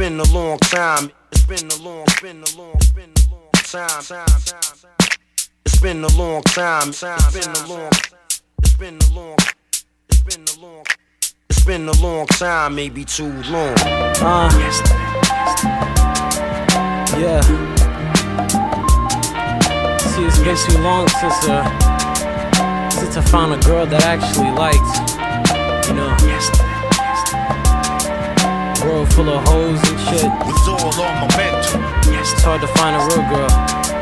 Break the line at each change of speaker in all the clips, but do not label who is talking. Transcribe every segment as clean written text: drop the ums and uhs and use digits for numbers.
been a long time. It's been a long time. It's been a long time. It's been a long time, maybe too long.
Yeah. See, it's been too long since I found a girl that I actually liked. You know, world full of hoes and shit.
Was all on my mental.
It's hard to find a real girl.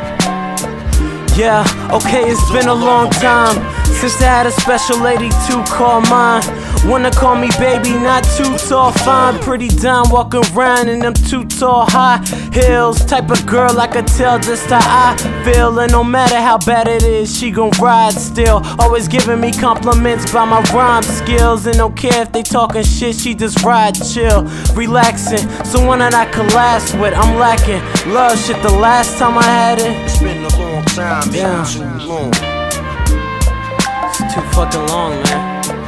Yeah, okay, it's been a long time since I had a special lady to call mine. Wanna call me baby, not too tall, fine, pretty dime, walking around in them too tall high heels. Type of girl I could tell just how I feel, and no matter how bad it is, she gon' ride still. Always giving me compliments by my rhyme skills, and don't care if they talking shit, she just ride chill, relaxing. Someone that I could last with, I'm lacking love shit the last time I had it.
It's been a long time,
yeah.
too long.
It's too fucking long, man.